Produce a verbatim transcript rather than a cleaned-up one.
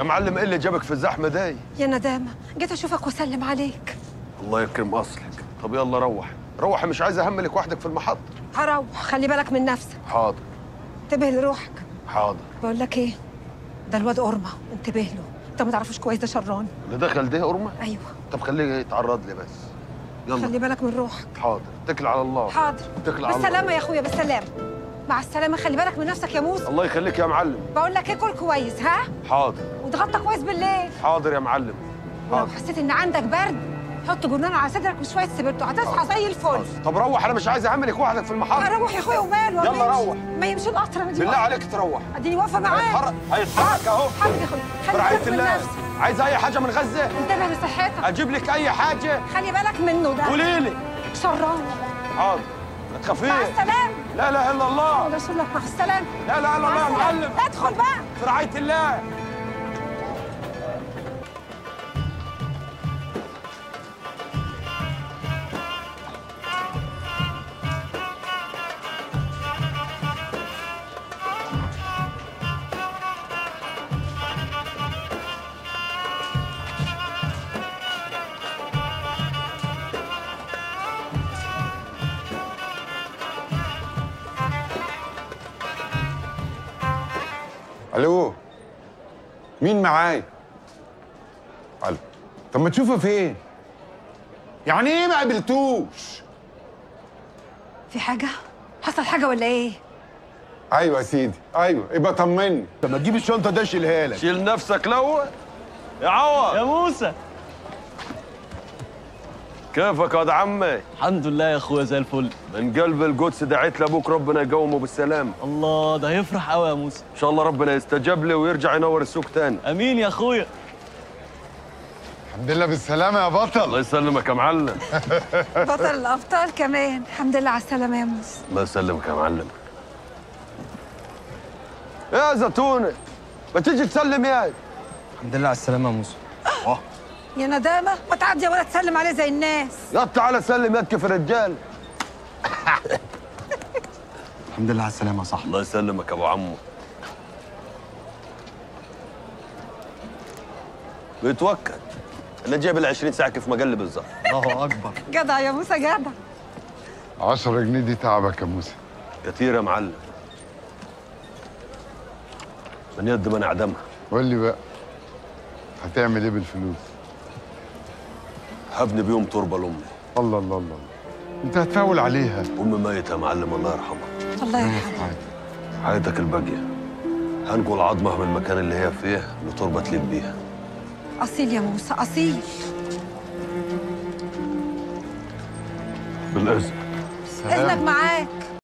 يا معلم ايه اللي جابك في الزحمه دي؟ يا ندامة، جيت اشوفك واسلم عليك. الله يكرم اصلك. طب يلا روح روح، مش عايز اهملك وحدك في المحطه. هروح، خلي بالك من نفسك. حاضر. انتبه لروحك. حاضر. بقول لك ايه، ده الواد قرمه، انتبه له، انت ما تعرفوش كويس، ده شران. اللي دخل ده قرمه؟ ايوه. طب خليه يتعرض لي بس. يلا خلي بالك من روحك. حاضر، اتكل على الله. حاضر. اتكل على الله. بالسلامه يا اخويا، بالسلامه. مع السلامه، خلي بالك من نفسك يا موسى. الله يخليك يا معلم. بقول لك ايه، كل كويس ها. حاضر. واتغطى كويس بالليل. حاضر يا معلم. ولو حاضر. حسيت ان عندك برد حط جرنان على صدرك وشويه سبرتو، هتصحى زي الفل. حاضر. طب روح، انا مش عايز اهملك وحدك في المحطه. اروح يا اخويا وماله. يلا روح. ما يمشي القطر، انا دي بالله واقفة. عليك تروح. اديني واقفه معاك. هيتحرك هيتحرك اهو. حاضر يا اخويا، خلي برعاية بالك من الله. نفسك. عايز اي حاجه من غزه؟ انتبه لصحتك. اجيب لك اي حاجه؟ خلي بالك منه ده. قولي لي. شران. حاضر. ما تخافيش. مع السلامه. لا اله الا الله. رسول الله، مع السلامه. لا اله الا الله يا معلم. ادخل بقى. في رعايه الله. الو، مين معايا؟ الو، طب ما تشوفه فين؟ يعني ايه ما قابلتوش؟ في حاجه؟ حصل حاجه ولا ايه؟ ايوه يا سيدي، ايوه، يبقى طمني. لما تجيب الشنطه ده اشيلها لك. شيل نفسك لو يا عوض. يا موسى، كيفك يا واد عمي؟ الحمد لله يا اخويا زي الفل. من قلب القدس دعيت لابوك ربنا يقومه بالسلامه. الله، ده هيفرح قوي يا موسى. ان شاء الله ربنا يستجاب لي ويرجع ينور السوق تاني. امين يا اخويا. الحمد لله بالسلامه يا الله بطل. يسلمك يا معلم. بطل الابطال كمان، الحمد لله على السلامه يا موسى. الله يسلمك يا معلم. يا زتونه، ما تيجي تسلم ياي. الحمد لله على السلامة يا موسى. يا ندامه، ما تعدي ولا تسلم عليه زي الناس. يا تعالى سلم يدك في الرجال. الحمد لله على السلامة يا صاحبي. الله يسلمك يا ابو عمو. بيتوكل. انا جايب ال عشرين ساعه كيف ما قال لي بالظبط. الله أكبر. جدع يا موسى، جدع. عشرة جنيه دي تعبك يا موسى. كتير يا معلم. من يد ما نعدمها. قول لي بقى، هتعمل ايه بالفلوس؟ هبني بيهم تربه لامي. الله الله الله، انت هتفاول عليها. امي ميته يا معلم، الله يرحمها. الله يرحمه. حياتك الباقيه هنقل عظمها من المكان اللي هي فيه لتربه تليق بيها. اصيل يا موسى، اصيل. بالاذن. اذنك معاك.